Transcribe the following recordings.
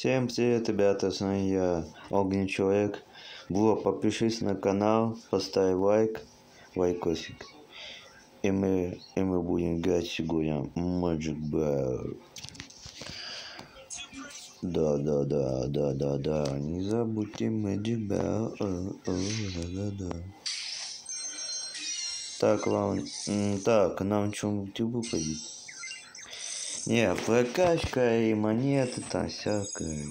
Всем привет, ребята, с вами я, Огненный Человек. Подпишись на канал, поставь лайкосик. И мы будем играть сегодня Magic Brawl. Да, не забудьте Magic Brawl. Да. Так, нам что-нибудь выпадет? Не, прокачка и монеты там всякое.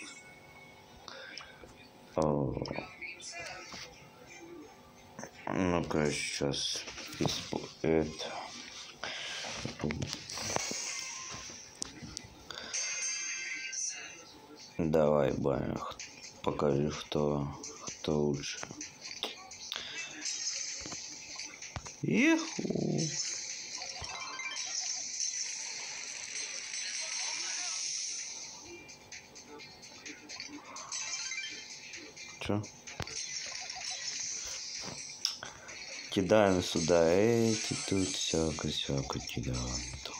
Ну-ка, сейчас это. Давай, Баня, покажи, кто лучше. Иху. Чё? Кидаем сюда эти, тут всяко кидаем. Тут.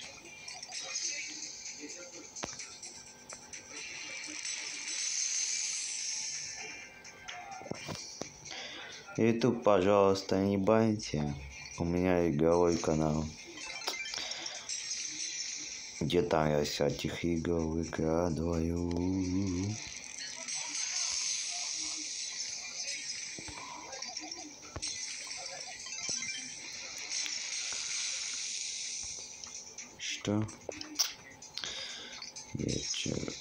И тут, пожалуйста, не баньте. У меня игровой канал. Где там я всяких игр выкладываю. Что? Вечер.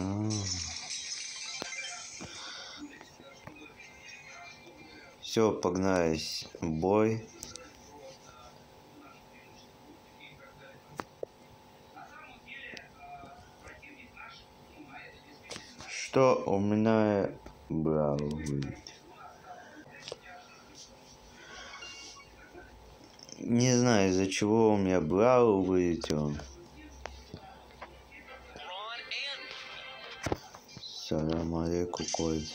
Все, погнались. Бой. Что у меня брал выйти? Не знаю, из-за чего у меня брал вылетел. Салам алейкум, кот.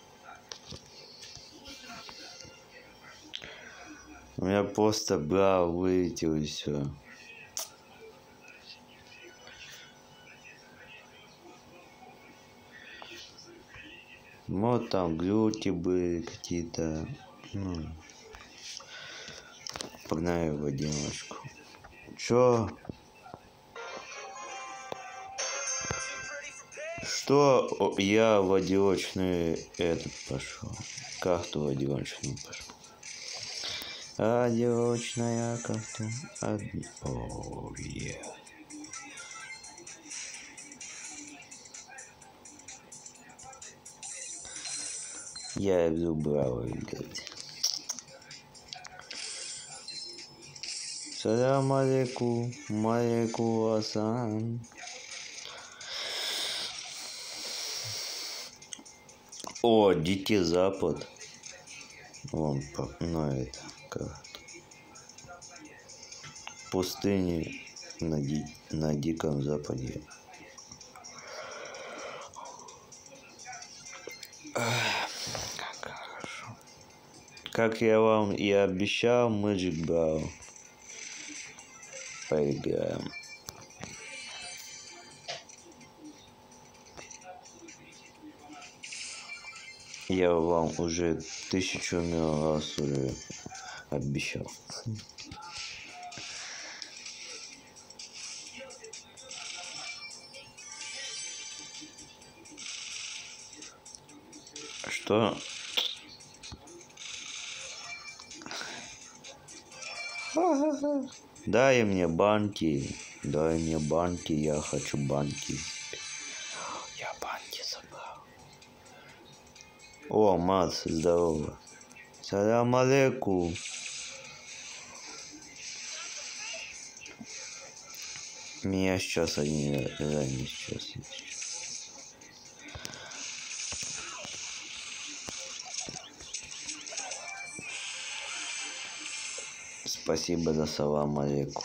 У меня просто брал вылетел и все. Вот там глюки были какие-то. Погнали в одиночку. Чё? Что я в одиночную пошел? Карту в одиночную пошел. Одиночная карта. О, е. Я иду браво играть. Салам алейкум, малейкум асан. О, Дикий Запад. Вон, это как пустыни на Диком Западе. Как хорошо. Как я вам и обещал, Magic Brawl. Поиграем. Я вам уже 1000 раз уже обещал. Что? Дай мне банки. Я хочу банки. Я банки забрал. О, Макс, здорово. Салам алейкум. Меня сейчас они сейчас. Спасибо за салам алейкум.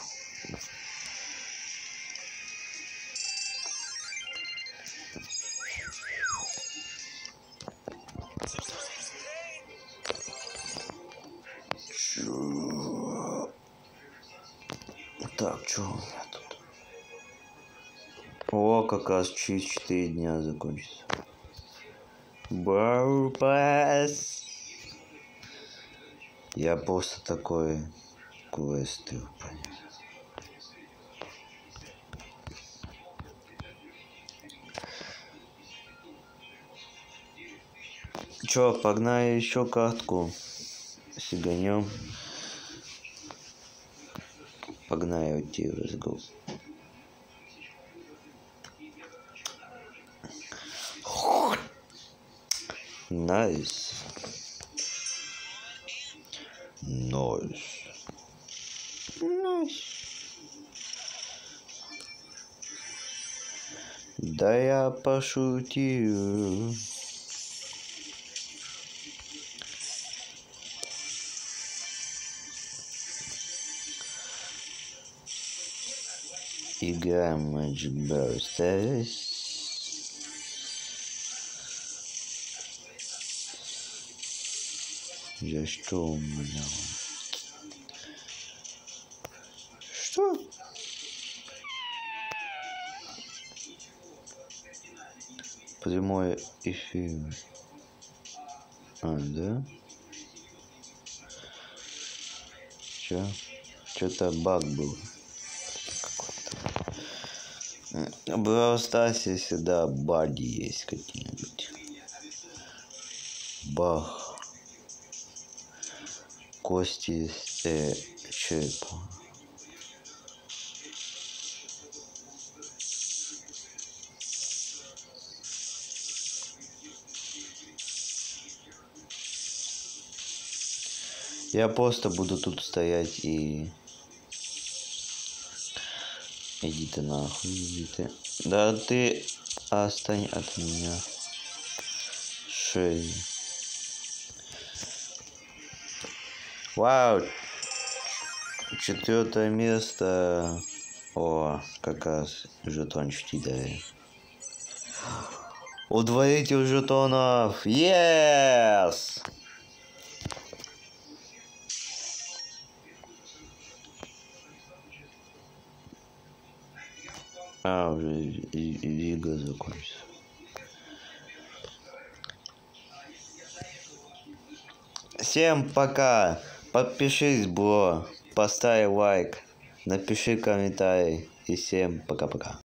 Так, что у меня тут? О, как раз через 4 дня закончится. Барпас. Я просто такой квест выполняю. Чё, погнали еще картку. Сиганем. Погнали вот тебе разгул. Найс. Найс. Найс. Да я пошутил. Играем Magic Burst. За что у меня? Что? Прямой эфир. А, да? Чё? Что-то баг был. В Brawl Stars всегда баги есть какие-нибудь. Бах. Кости черепа. Я просто буду тут стоять и... Иди ты нахуй, иди ты. Да ты отстань от меня. Шею. Вау. 4 место. О, как раз жетончики дали. Удвоитель жетонов. Yes! А, уже игра закончится. Всем пока. Подпишись, бро. Поставь лайк. Напиши комментарий. И всем пока-пока.